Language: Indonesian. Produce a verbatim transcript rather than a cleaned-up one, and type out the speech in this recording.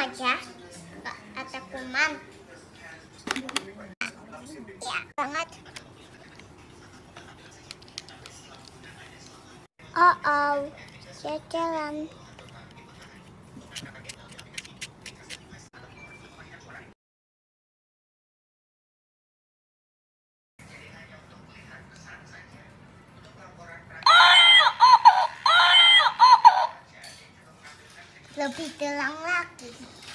aja, nggak ada kuman. Ya banget. Oh oh, jalan. Lebih terang lagi.